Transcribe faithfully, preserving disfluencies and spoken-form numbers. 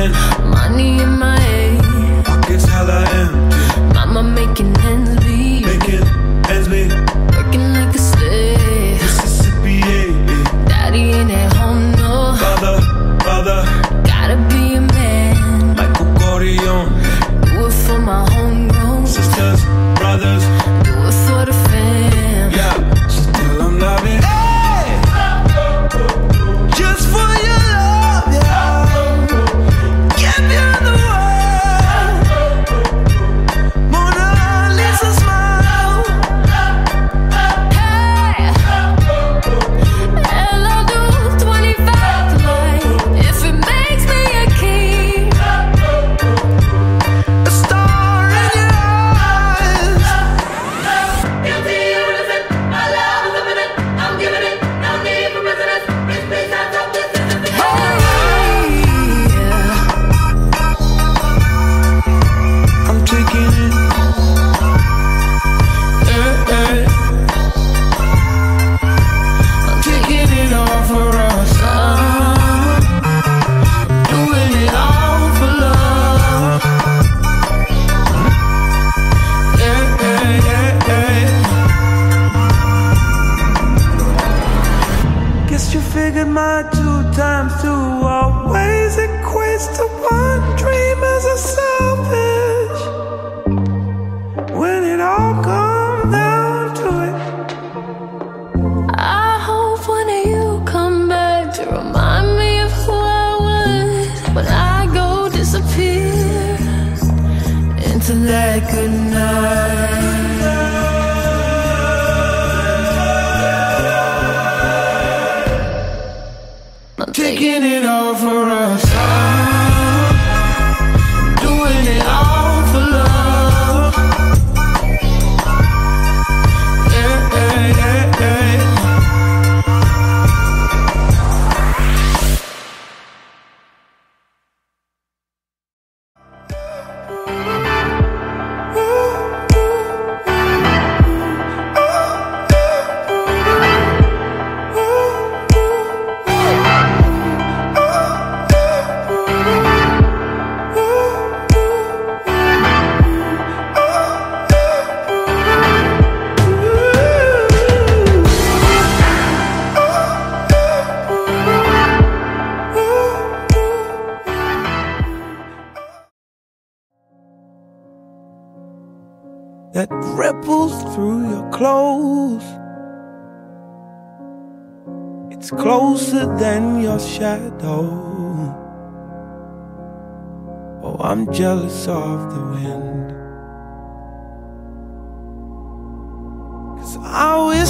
spend. Money in my head, pockets hella empty. Mama making ends meet, making ends meet. Working like a slave, Mississippi, yeah, yeah. Daddy ain't at home, no. Father, father, gotta be a man. Michael Corleone, do it for my homegrown. Sisters, brothers, do it for the fam. Yeah, so tell 'em love it. Hey! Just for your love, yeah. Give you the world. Mona Lisa smile. Hey! And I'll do twenty-five tonight if it makes me a king. A star in your eyes. Guilty, innocent, my love is imminent. I'm giving it, no need for precedent. Please, please, hands up, this is the I'm taking it. Eh, eh. I'm taking it all for us. I'm doing it all for love. Yeah, yeah, yeah, yeah. Guess you figured my two times two always equates to one dream as a selfish. When it all comes down to it, I hope one of you come back to remind me of who I was when I go disappear into that good night. I'm taking it all for us. I'm doing it all for love. Yeah, yeah, yeah, yeah. That ripples through your clothes. It's closer than your shadow. Oh, I'm jealous of the wind, 'cause I will